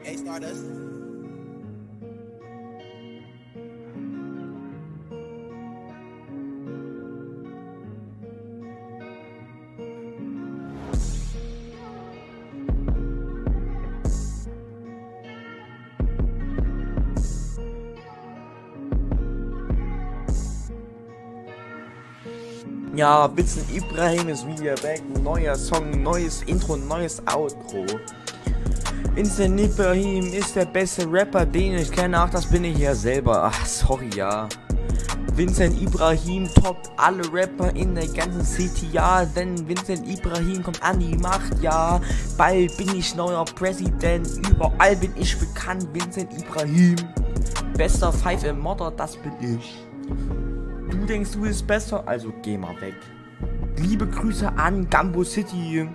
Hey, Stardust. Ja, Vincent Ibrahim ist wieder back. Neuer Song, neues Intro, neues Outro. Vincent Ibrahim ist der beste Rapper, den ich kenne. Ach, das bin ich ja selber. Ach, sorry, ja. Vincent Ibrahim toppt alle Rapper in der ganzen City, ja. Denn Vincent Ibrahim kommt an die Macht, ja. Bald bin ich neuer Präsident. Überall bin ich bekannt. Vincent Ibrahim. Bester 5 im Modder, das bin ich. Du denkst, du bist besser, also geh mal weg. Liebe Grüße an Gambo City.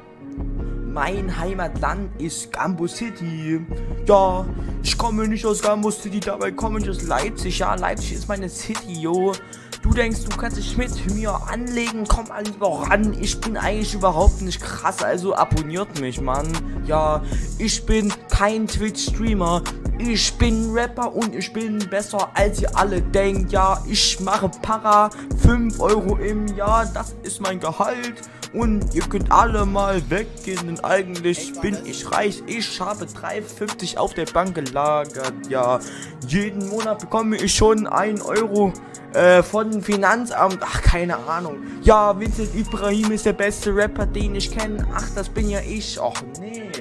Mein Heimatland ist Gambo City. Ja, ich komme nicht aus Gambo City, dabei komme ich aus Leipzig. Ja, Leipzig ist meine City, yo. Du denkst, du kannst dich mit mir anlegen, komm mal lieber ran. Ich bin eigentlich überhaupt nicht krass, also abonniert mich, Mann. Ja, ich bin kein Twitch-Streamer. Ich bin Rapper und ich bin besser als ihr alle denkt. Ja, ich mache Para 5 Euro im Jahr, das ist mein Gehalt. Und ihr könnt alle mal weggehen, denn eigentlich bin ich reich. Ich habe 3,50 auf der Bank gelagert, ja. Jeden Monat bekomme ich schon 1 Euro von dem Finanzamt. Ach, keine Ahnung. Ja, Vincent Ibrahim ist der beste Rapper, den ich kenne. Ach, das bin ja ich. Ach, nee.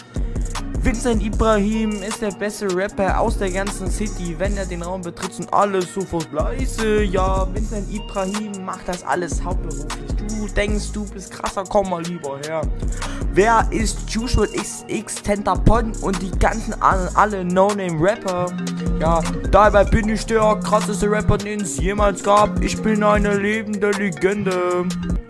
Vincent Ibrahim ist der beste Rapper aus der ganzen City. Wenn er den Raum betritt, sind alles sofort leise. Ja, Vincent Ibrahim macht das alles hauptberuflich. Du denkst, du bist krasser, komm mal lieber her. Wer ist Usual XX, Tentapon und die ganzen alle No-Name-Rapper? Ja, dabei bin ich der krasseste Rapper, den es jemals gab. Ich bin eine lebende Legende.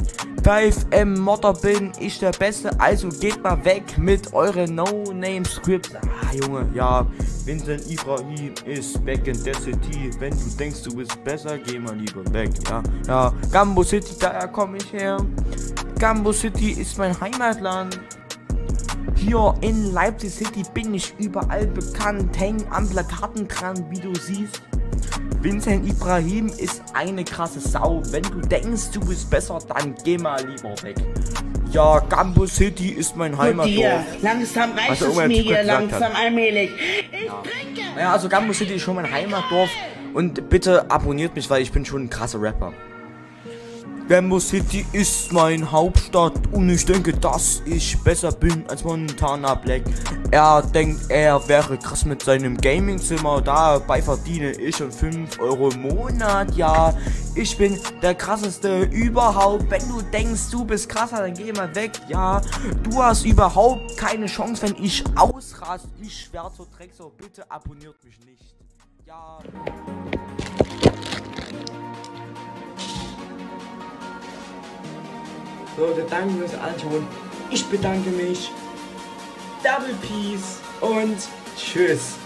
5M Modder bin ich der Beste, also geht mal weg mit euren No-Name-Scripts. Ah, Junge, ja, Vincent Ibrahim ist back in the city. Wenn du denkst, du bist besser, geh mal lieber weg, ja. Ja, Gambo City, daher komme ich her. Gambo City ist mein Heimatland. Hier in Leipzig City bin ich überall bekannt, häng an Plakaten dran, wie du siehst. Vincent Ibrahim ist eine krasse Sau. Wenn du denkst, du bist besser, dann geh mal lieber weg. Ja, Gambo City ist mein Heimatdorf. Langsam reicht es mir hier, langsam allmählich. Ich trinke! Naja, also Gambo City ist schon mein Heimatdorf. Und bitte abonniert mich, weil ich bin schon ein krasser Rapper. Gambo City ist mein Hauptstadt und ich denke, dass ich besser bin als Montana Black. Er denkt, er wäre krass mit seinem Gaming-Zimmer, dabei verdiene ich schon 5 Euro im Monat. Ja, ich bin der krasseste überhaupt. Wenn du denkst, du bist krasser, dann geh mal weg. Ja, du hast überhaupt keine Chance, wenn ich ausraste. Ich werde so Drecksau, bitte abonniert mich nicht. Ja. So, wir danken uns anschauen. Ich bedanke mich. Double Peace und tschüss.